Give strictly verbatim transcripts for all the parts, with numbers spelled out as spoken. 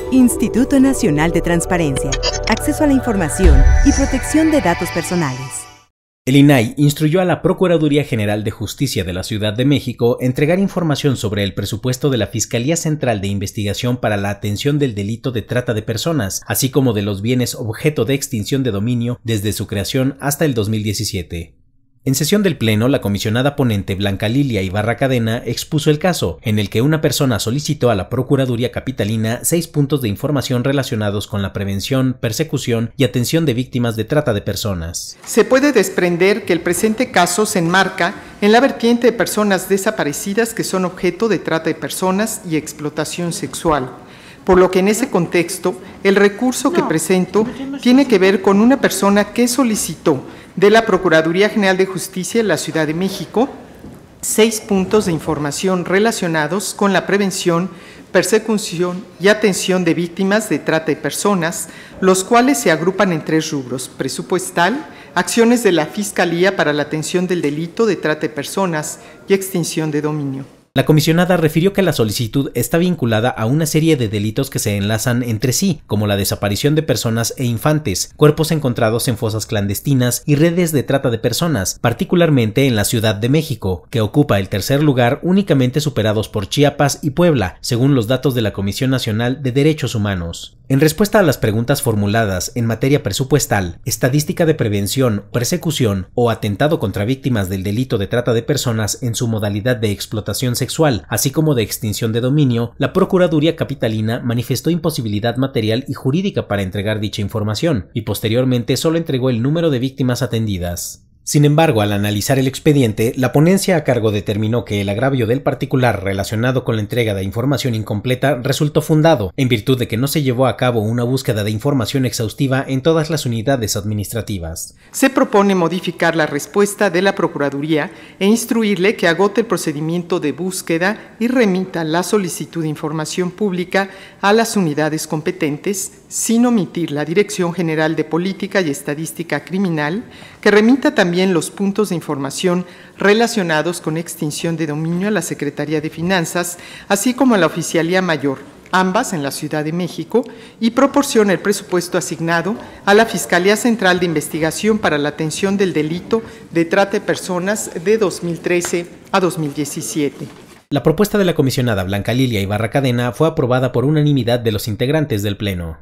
Instituto Nacional de Transparencia, Acceso a la Información y Protección de Datos Personales. El I N A I instruyó a la Procuraduría General de Justicia de la Ciudad de México entregar información sobre el presupuesto de la Fiscalía Central de Investigación para la atención del delito de trata de personas, así como de los bienes objeto de extinción de dominio desde su creación hasta el dos mil diecisiete. En sesión del Pleno, la comisionada ponente Blanca Lilia Ibarra Cadena expuso el caso, en el que una persona solicitó a la Procuraduría Capitalina seis puntos de información relacionados con la prevención, persecución y atención de víctimas de trata de personas. Se puede desprender que el presente caso se enmarca en la vertiente de personas desaparecidas que son objeto de trata de personas y explotación sexual, por lo que en ese contexto el recurso que presento tiene que ver con una persona que solicitó de la Procuraduría General de Justicia de la Ciudad de México seis puntos de información relacionados con la prevención, persecución y atención de víctimas de trata de personas, los cuales se agrupan en tres rubros: presupuestal, acciones de la Fiscalía para la atención del delito de trata de personas y extinción de dominio. La comisionada refirió que la solicitud está vinculada a una serie de delitos que se enlazan entre sí, como la desaparición de personas e infantes, cuerpos encontrados en fosas clandestinas y redes de trata de personas, particularmente en la Ciudad de México, que ocupa el tercer lugar, únicamente superados por Chiapas y Puebla, según los datos de la Comisión Nacional de Derechos Humanos. En respuesta a las preguntas formuladas en materia presupuestal, estadística de prevención, persecución o atentado contra víctimas del delito de trata de personas en su modalidad de explotación sexual, así como de extinción de dominio, la Procuraduría Capitalina manifestó imposibilidad material y jurídica para entregar dicha información, y posteriormente solo entregó el número de víctimas atendidas. Sin embargo, al analizar el expediente, la ponencia a cargo determinó que el agravio del particular relacionado con la entrega de información incompleta resultó fundado, en virtud de que no se llevó a cabo una búsqueda de información exhaustiva en todas las unidades administrativas. Se propone modificar la respuesta de la Procuraduría e instruirle que agote el procedimiento de búsqueda y remita la solicitud de información pública a las unidades competentes, sin omitir la Dirección General de Política y Estadística Criminal, que remita también los puntos de información relacionados con extinción de dominio a la Secretaría de Finanzas, así como a la Oficialía Mayor, ambas en la Ciudad de México, y proporciona el presupuesto asignado a la Fiscalía Central de Investigación para la atención del delito de trata de personas de dos mil trece a dos mil diecisiete. La propuesta de la comisionada Blanca Lilia Ibarra Cadena fue aprobada por unanimidad de los integrantes del Pleno.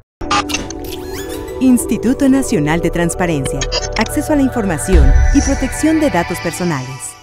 Instituto Nacional de Transparencia, Acceso a la Información y Protección de Datos Personales.